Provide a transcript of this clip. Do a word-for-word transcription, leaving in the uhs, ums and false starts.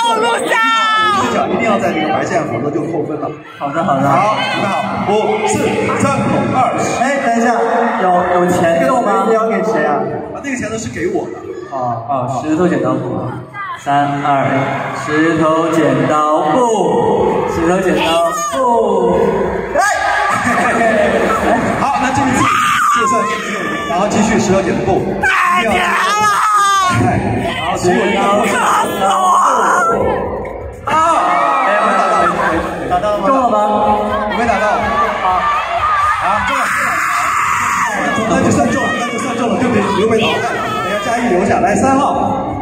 录下。 这脚一定要在这个白线，否则就扣分了。 好的，好的。 好，准备好，五、四、三、二。 哎，等一下，有有钱给我吗？要给谁啊？ 啊，那个钱呢是给我的。 哦哦，石头剪刀布。三二一，石头剪刀布，石头剪刀布。哎， 好，那这个就算是只有零，然后继续石头剪刀布。 太甜了！ 哎，然后只有一个布。 死我！ 啊！哎，没打到，没打到吗？ 中了吗？ 没打到。好，啊，中了，中了。那就算中了，那就算中了，对不对？留被淘汰了。你要加一留下来，三号。